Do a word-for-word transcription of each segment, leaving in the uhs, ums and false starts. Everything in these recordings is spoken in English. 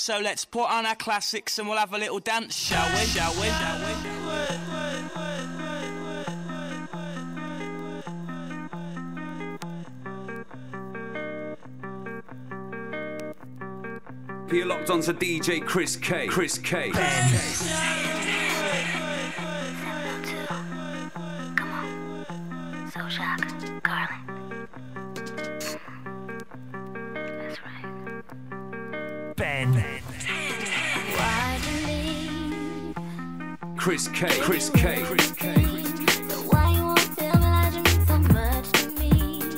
so let's put on our classics and we'll have a little dance, shall we? Shall we? Shall we? You're locked onto D J Chris K. Chris K. Come on, so shock, Garland. That's right. Ben. Why believe? Chris K. Chris K. Chris K. But why you won't tell me lies you mean so much to me?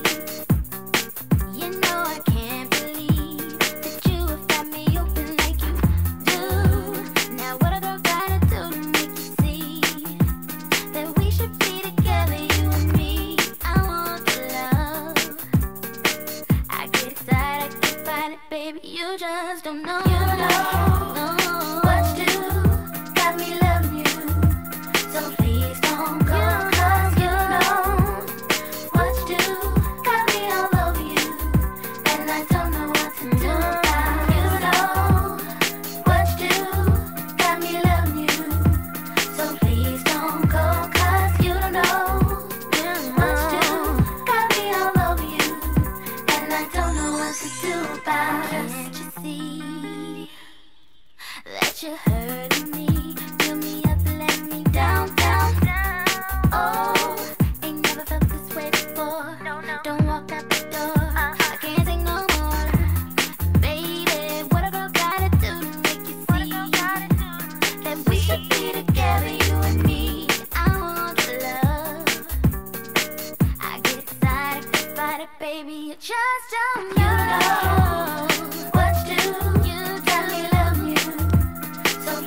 You know I can't believe that you have got me open like you do. Now what a girl gotta do to make you see that we should be together, you and me? I want the love. I get excited, I can't fight it, baby. You just don't know. You don't know what you do. Got me loving you. So please don't go, 'cause you know what you do. Got me all over you, and I don't know what to do about. You know what you do. Got me loving you. So please don't go, 'cause you don't know what you do. Got me all over you, and I don't know what to do about. Can't you see that you're hurting me? Fill me up and let me down, down, down. Oh, ain't never felt this way before. Don't walk out the door. I can't take no more. Baby, what a girl gotta do to make you see that we should be together, you and me? I want the love. I get excited, get fight it, baby. You just don't know what to do. You got me loving you. So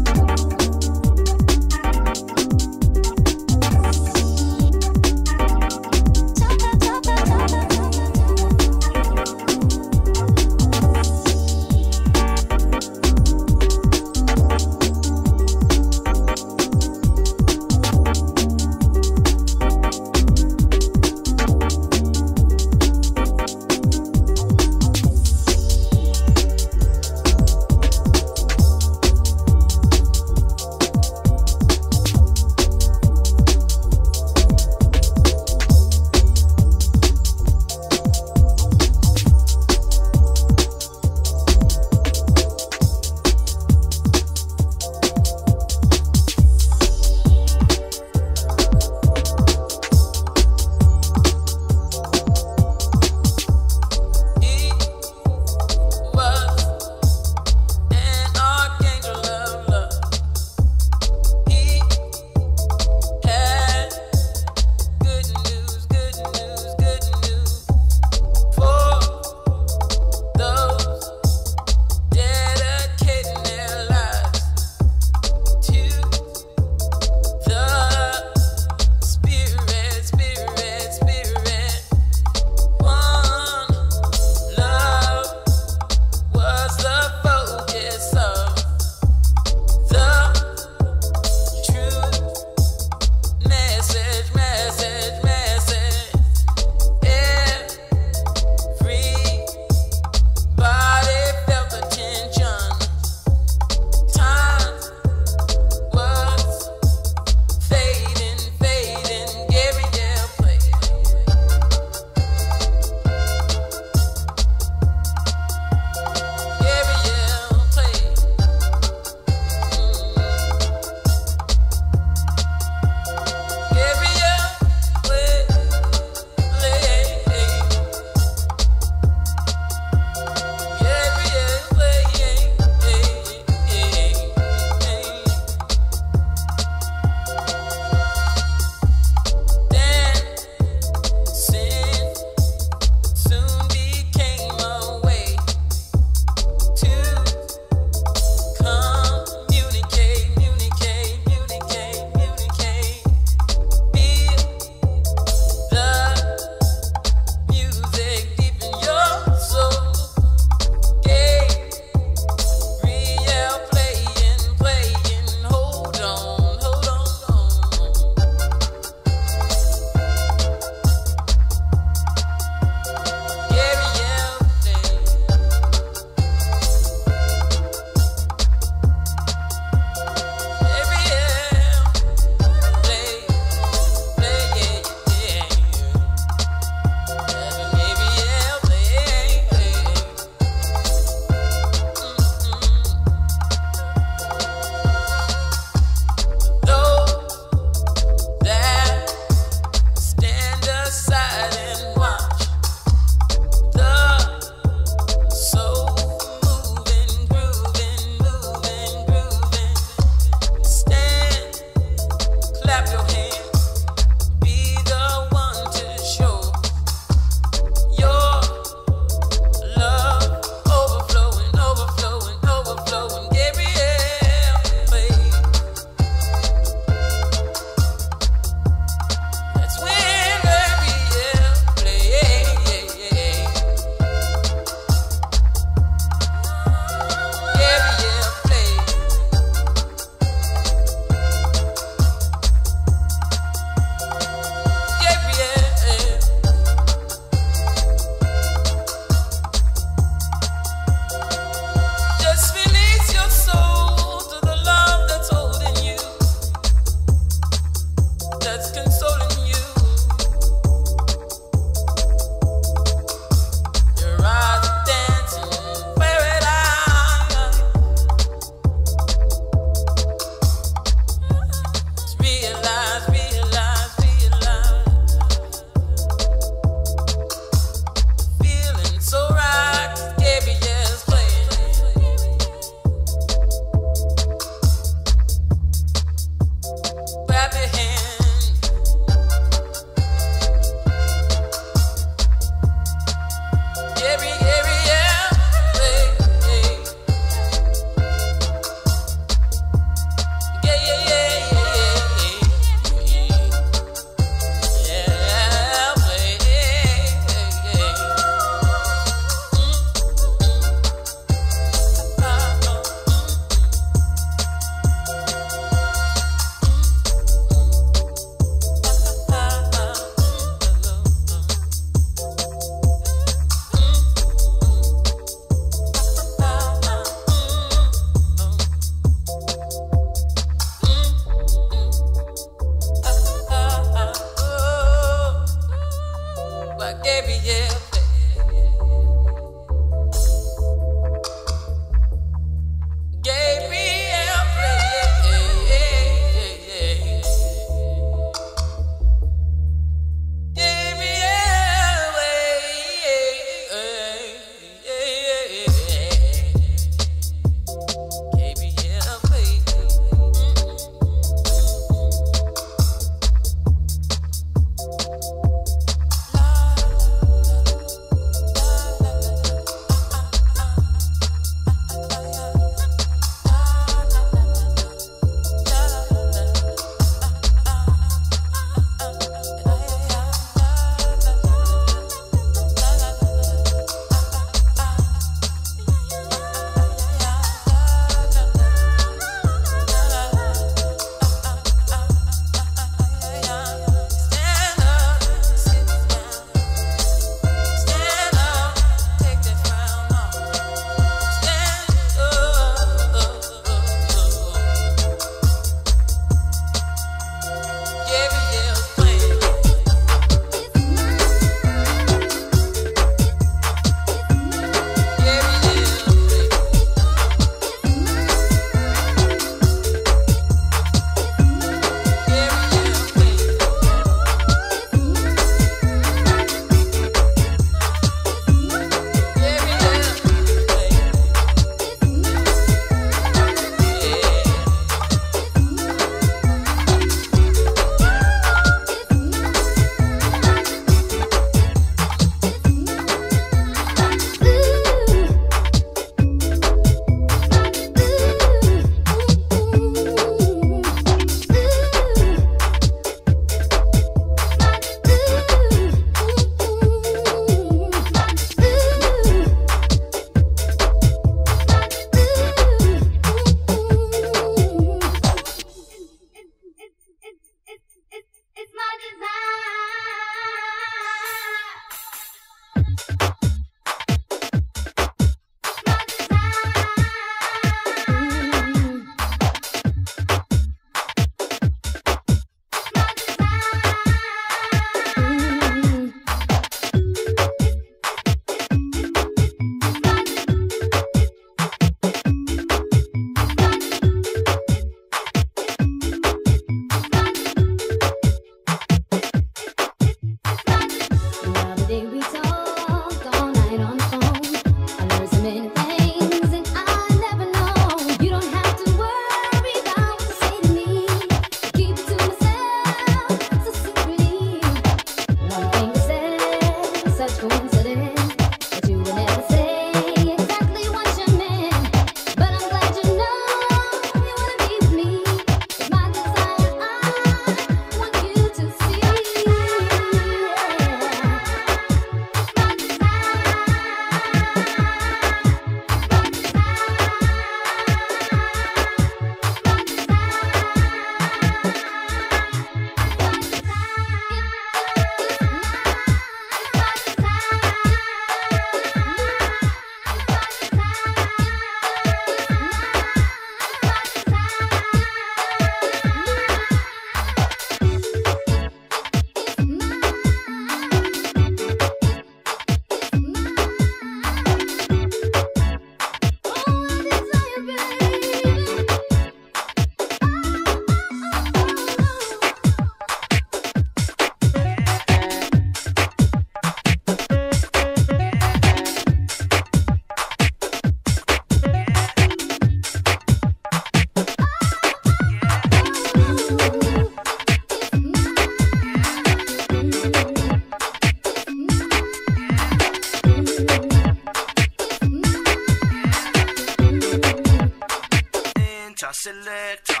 selector.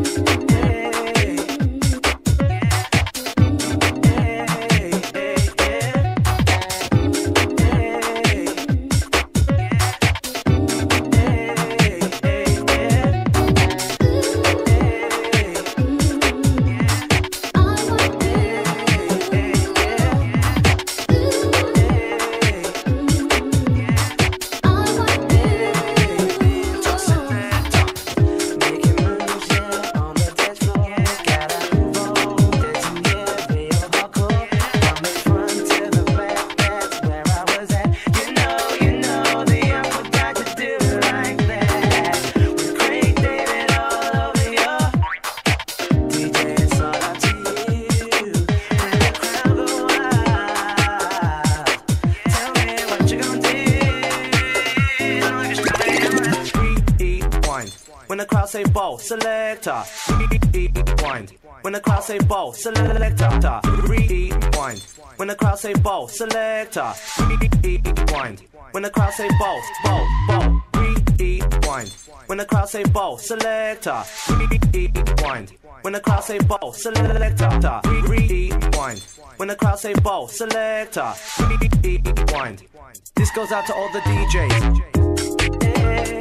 When the crowd say ball, selector, rewind. When the crowd say ball, selector, rewind. When the crowd say ball, selector, rewind. When the crowd say ball, ball, ball, rewind. When the crowd say ball, selector, rewind. When the crowd say ball, selector, rewind. When the crowd say ball, selector, rewind. This goes out to all the D Js. Hey.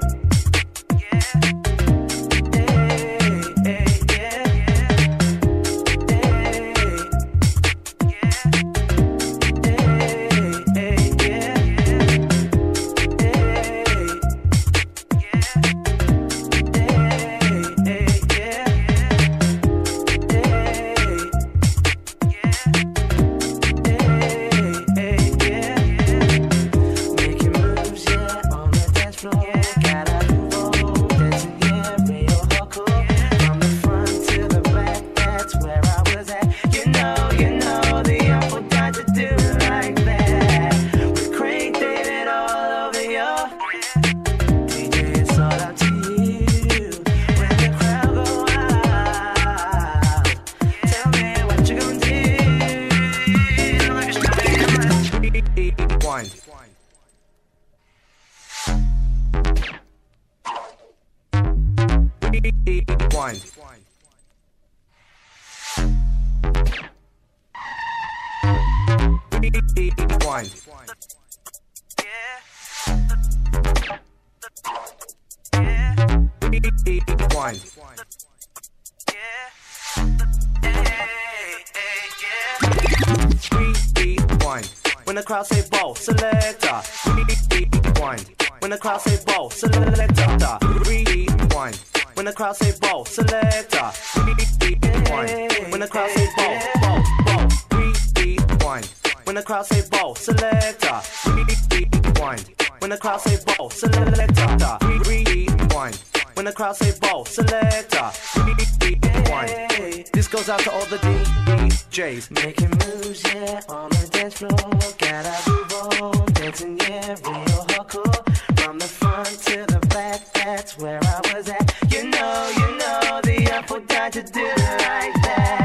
Rewind. Rewind. Rewind. Rewind. When the crowd say ball, selector. Rewind. When the crowd say ball, selector. Rewind. When the crowd say ball, selector, rewind. When the crowd say ball, ball, ball, rewind. When the crowd say ball, selector, rewind. When the crowd say ball, selector, rewind. When the crowd say ball, selector, rewind. This goes out to all the D Js. Making moves, yeah, on the dance floor. Gotta move on, dancing, yeah, real hardcore. From the front to the back, that's where I was at. You know, you know, the up would die to do it like that.